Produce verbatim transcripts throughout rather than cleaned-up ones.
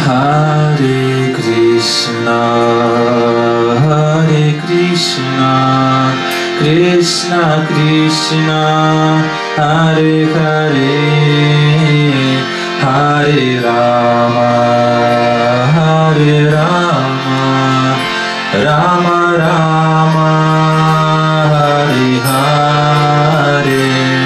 Hare Krishna, Hare Krishna, Krishna Krishna, Hare Hare, Hare Rama, Hare Rama, Rama Rama, Hare Hare.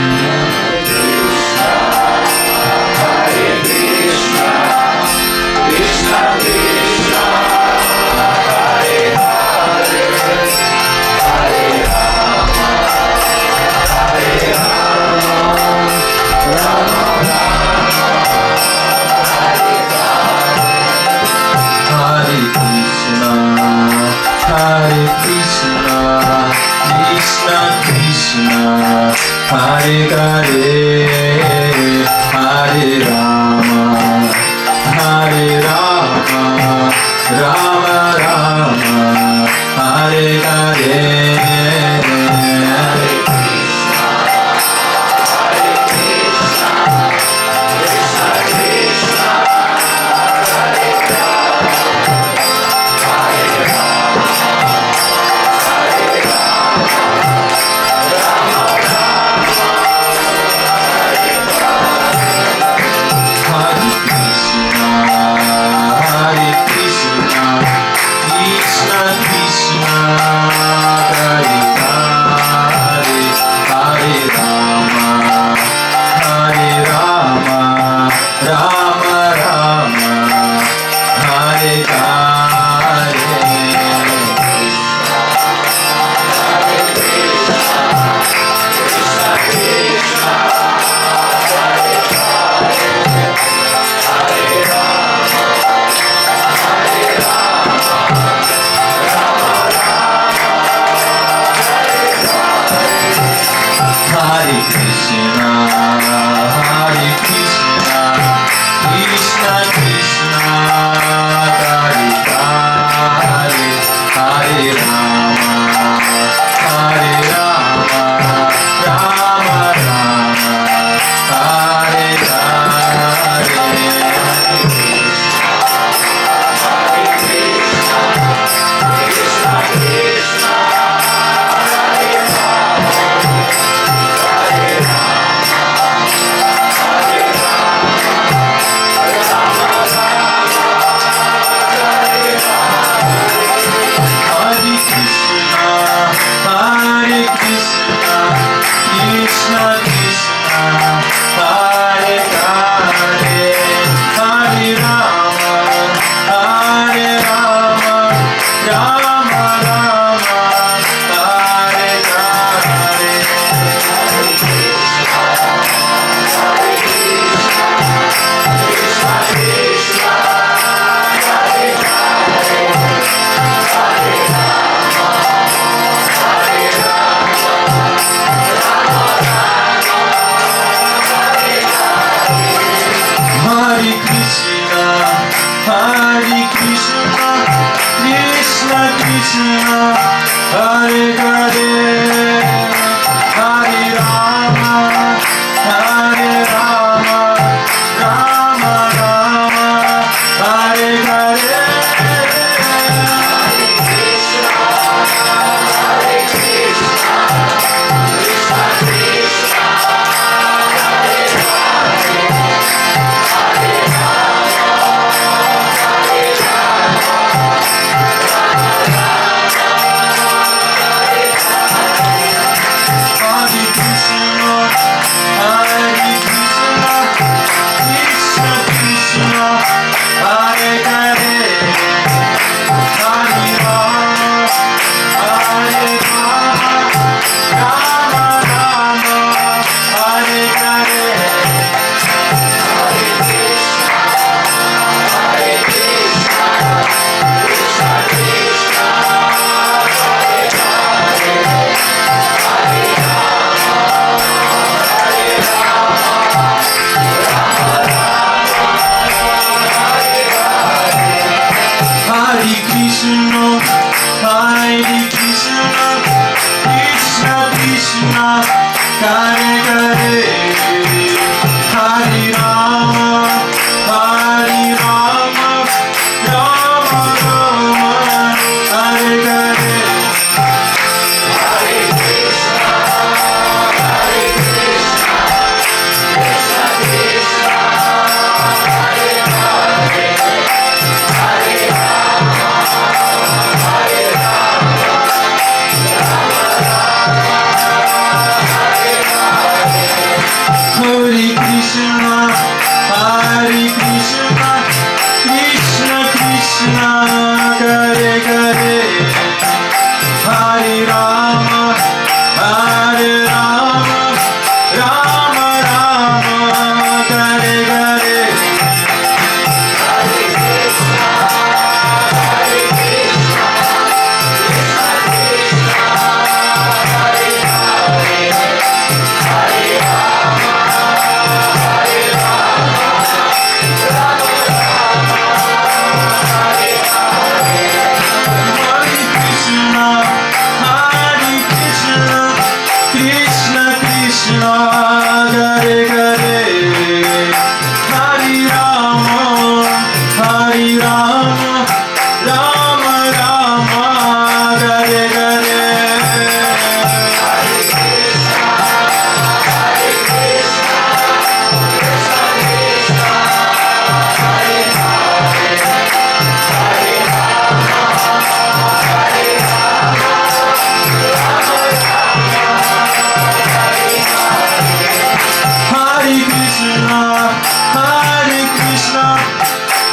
Hare Krishna, Krishna Krishna, Hare Hare, Hare Rama, Hare Rama, Rama Rama, Hare Hare.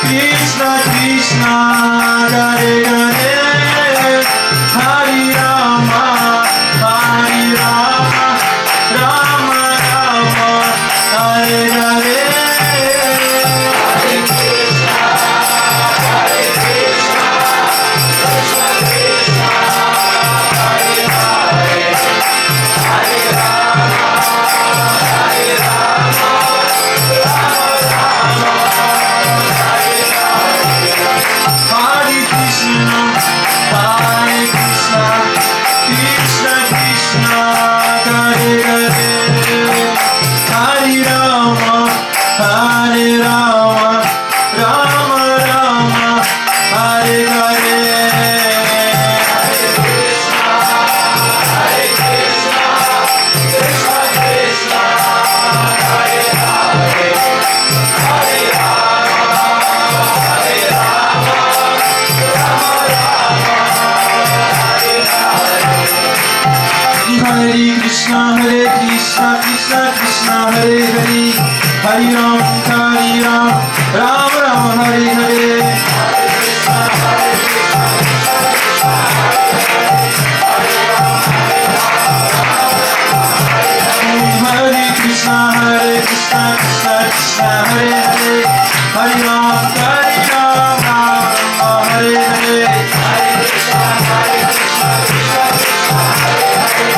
Krishna Krishna Hare Hare Hare Rama Hare Rama Rama Rama Hare Hare Hare Krishna Hare Krishna Krishna Krishna Hare Hare Hare Rama Hare Rama Rama Rama Hare Hare Hare Krishna Hare Krishna Krishna Krishna Hare Hare Hare Rama Hare Rama Rama Rama Hare Hare Hare Krishna Hare Krishna Krishna Krishna Hare Hare Hare Rama Hare Rama Rama Rama Hare Hare Hare Krishna Hare Krishna Krishna Krishna Hare Hare Hare Ram Hare Ram Ram Ram Hare Hare Hare Krishna Hare Krishna Krishna Krishna Hare Krishna Hare Hare Hare Ram Hare Ram Ram Ram Hare Hare Hare Krishna Hare Krishna Krishna Krishna Hare Hare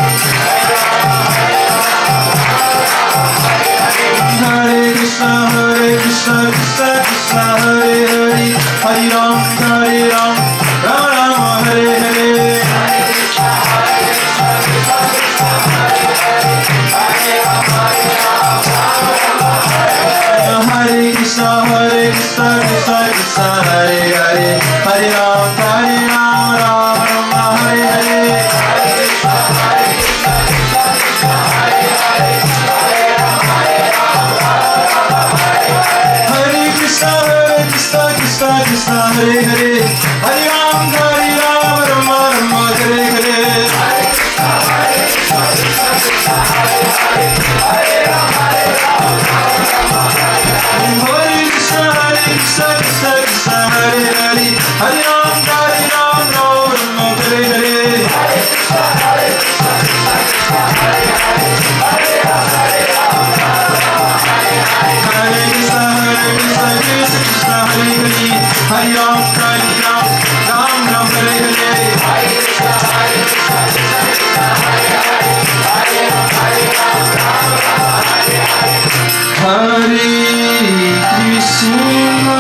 Hare Krishna Hare Krishna Krishna Krishna Hare Hare Hare Ram Hare Ram Ram Ram Hare Hare Hare Krishna Hare Krishna Krishna Krishna Hare Hare Hare Ram Hare Ram Ram Ram Hare Hare Hare Krishna Hare Krishna Krishna Krishna Hare Hare Hare Ram Hare Ram Ram Ram Hare Hare Hare Krishna Hare Krishna Krishna Krishna Hare Hare Hare Ram Hare Ram Ram Ram Hare Hare Hare Krishna Hare Krishna Krishna Krishna Hare Hare Hare Ram Hare Ram Ram Ram Hare Hare Hare Krishna Hare Krishna Krishna Krishna Hare Hare Hare Ram Hare Ram Ram Ram Hare Hare Hare Krishna Hare Krishna Krishna Krishna Hare Hare Hare Ram Hare Ram Ram Ram Hare Hare Hare Krishna Hare Krishna Krishna Krishna Hare Hare Hare Ram Hare Ram Ram Ram Hare Hare Hare Krishna Hare Krishna Krishna Krishna Hare Hare Hare Ram Hare Ram Ram Ram Hare Hare Hare Krishna Hare Krishna Krishna Krishna Hare Hare Hare Ram Hare Ram Ram Ram Hare Hare Hare Krishna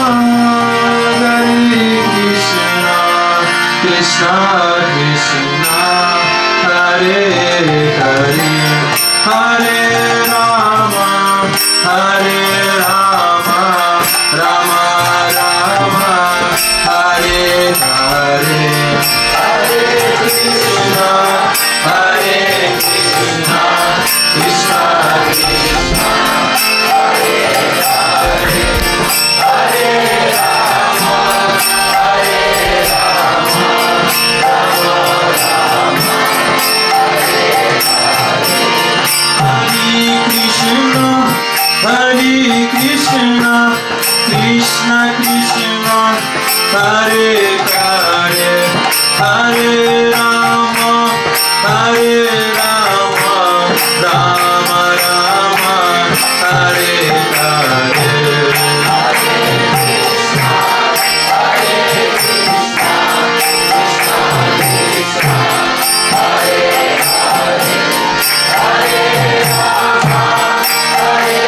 Hare Krishna Krishna Krishna Hare Hare Hare Rama Hare Rama Rama Rama Hare Hare Hare Krishna Hare Krishna Krishna Krishna Hare Hare Hare Rama Hare Rama Rama Rama Hare Hare Hare Krishna Hare Krishna Krishna Krishna Hare Hare Hare Rama Hare Rama Rama Rama Hare Hare Hare Krishna Hare Krishna Krishna Krishna Hare Hare Hare Rama Hare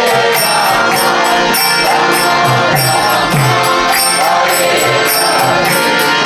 Rama Rama Rama Hare Hare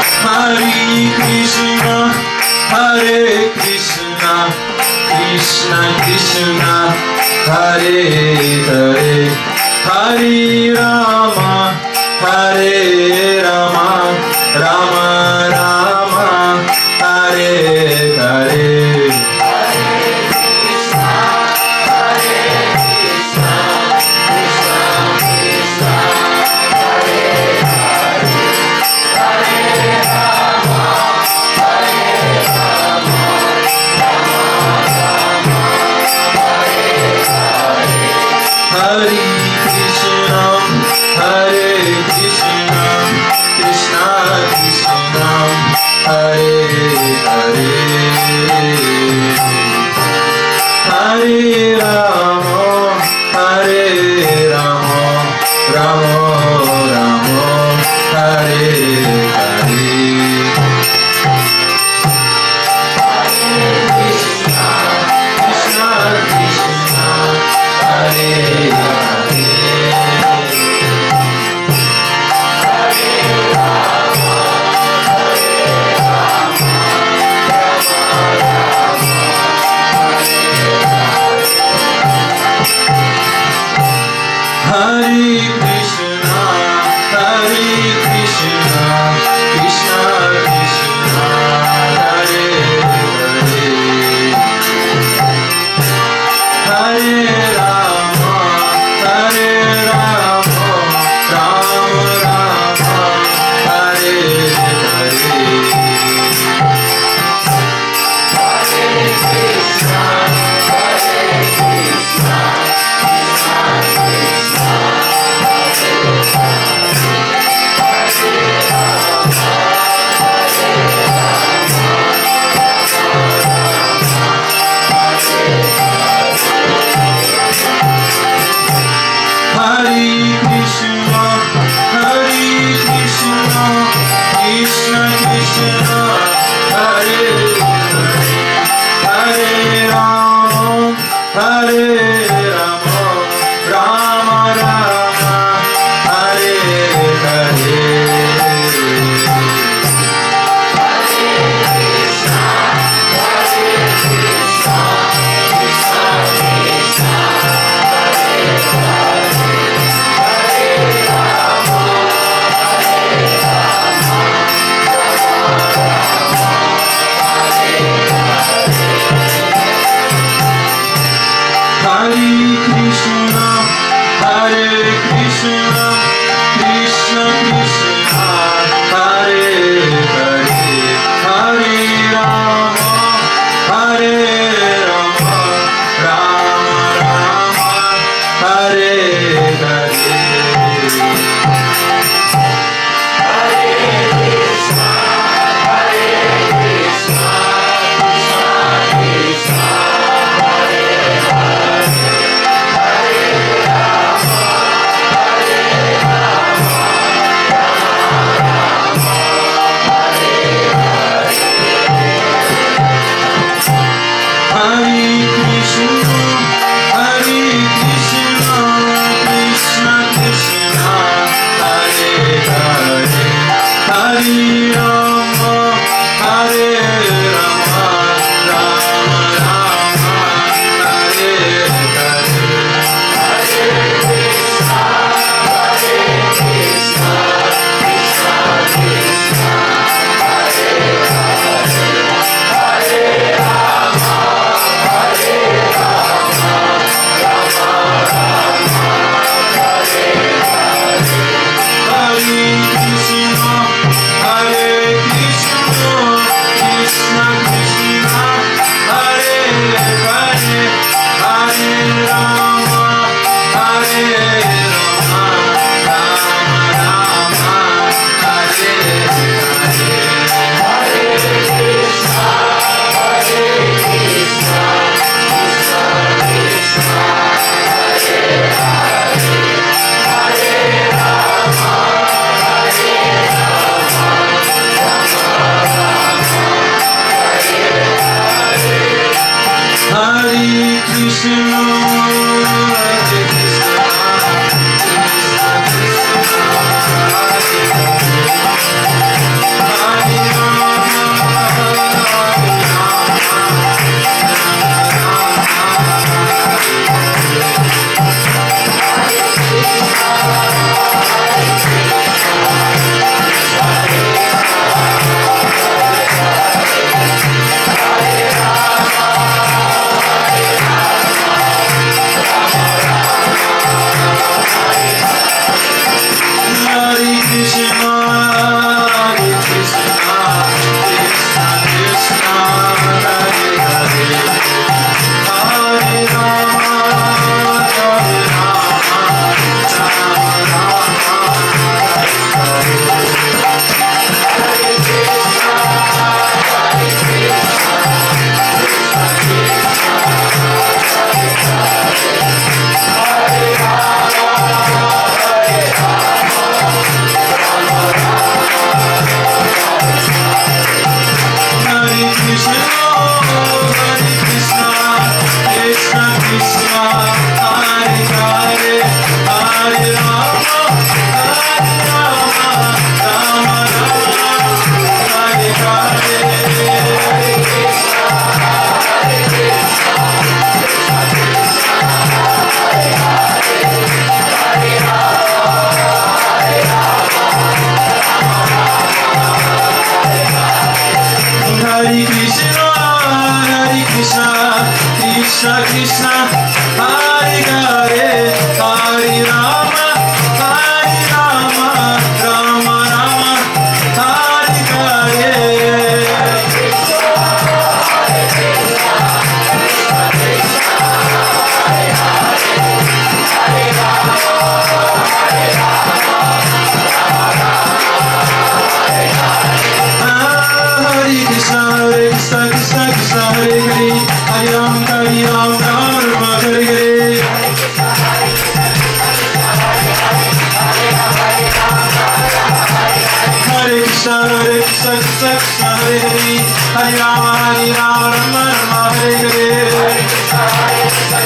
Krishna Hare Krishna Krishna Krishna Hare Hare Hare Rama Hare Rama Rama Rama Hare Hare Hare Krishna Hare Krishna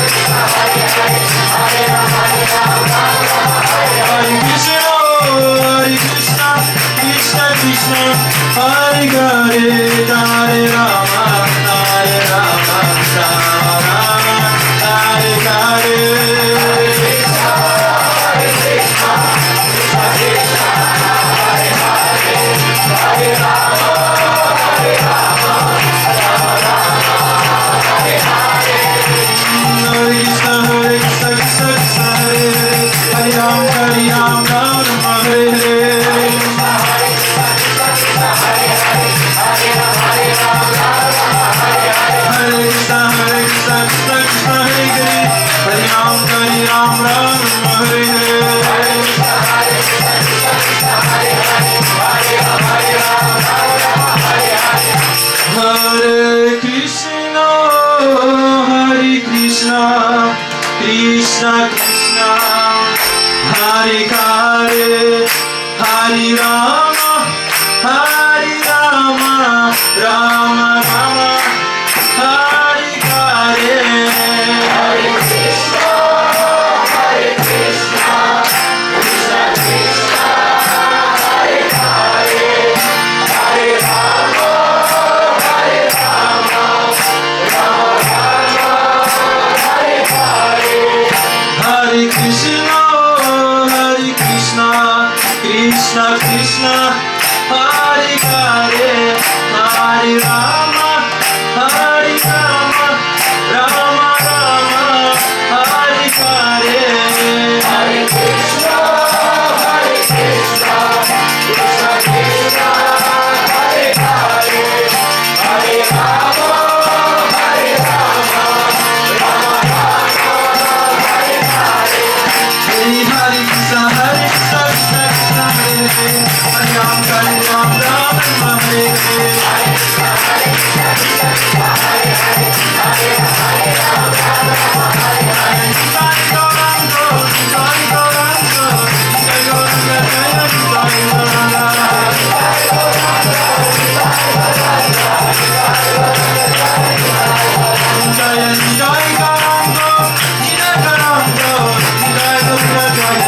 Krishna Krishna Hare Hare Hare Rama Hare Rama Rama Rama Hare Hare Krishna Krishna Hare Hare Hare Rama Hare Rama Rama Rama Hare Hare Hare Krishna Hare Krishna Krishna Krishna Hare Hare Hare Rama Hare Rama Rama Rama Hare Hare Hare Krishna, Hare Krishna, Krishna Krishna, Hare Hare, Hare Rama, Hare Rama, Rama Rama, Hare Hare. Hare Krishna, Hare Krishna, Krishna Krishna, Hare Hare, Hare Rama, Hare Rama, Rama Rama, Hare Hare. Hare Krishna, Hare Krishna, Krishna Krishna, Hare Hare, Hare Rama, Hare Rama, Rama Rama, Hare Hare. Hare Krishna, Hare Krishna, Krishna Krishna, Hare Hare, Hare Rama, Hare Rama, Rama Rama, Hare Hare. Jai Gauranga, Jai Gauranga, Jai Gauranga, Jai Gauranga, Jai Gauranga, Jai Jai Gauranga, Jai Gauranga, Jai Gauranga,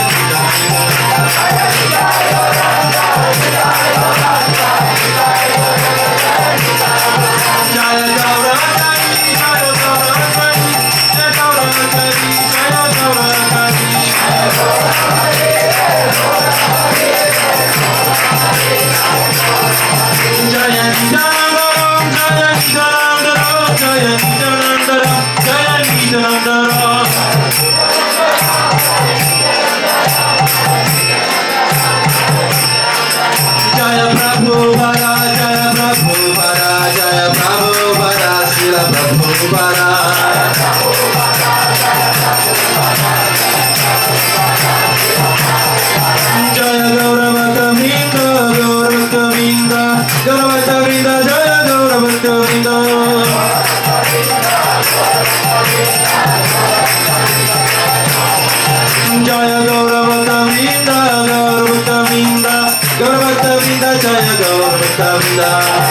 Jaya Prabhupada, Jaya Prabhupada, Jaya Prabhupada, Srila Prabhupada. Jaya Gauravata Vrinda, Gauravata Vrinda, Gauravata Vrinda, Jaya Gauravata Vrinda. Jaya Gauravata Vrinda, Gauravata Vrinda, Gauravata Vrinda, Jaya Gauravata Vrinda.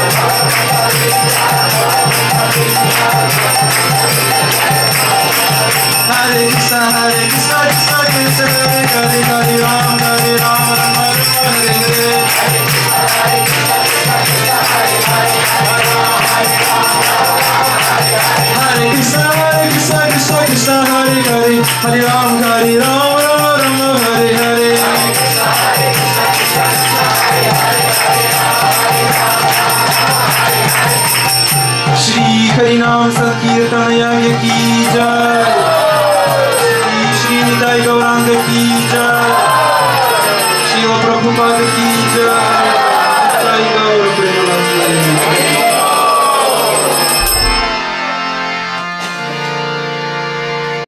Hare Krishna, Hare Krishna, Krishna Krishna, Hare Hare, Hare Rama, Hare Rama, Rama Rama, Hare Hare. Hare Krishna, Hare Krishna, Krishna Krishna, Hare Hare, Hare Rama, Hare Rama, Rama Rama, Hare Hare. Hare Krishna, Hare Krishna, Krishna Krishna, Hare Hare, Hare Rama, Hare Rama, Rama Rama, Hare Hare. Hare Krishna, Hare Krishna, Krishna Krishna, Hare Hare, Hare Rama, Hare Rama, Rama Rama, Hare Hare. Shri Hari Nam Sankirtan Yagya ki jai. Shri Nitai Gauranga ki jai. Srila Prabhupada ki jai.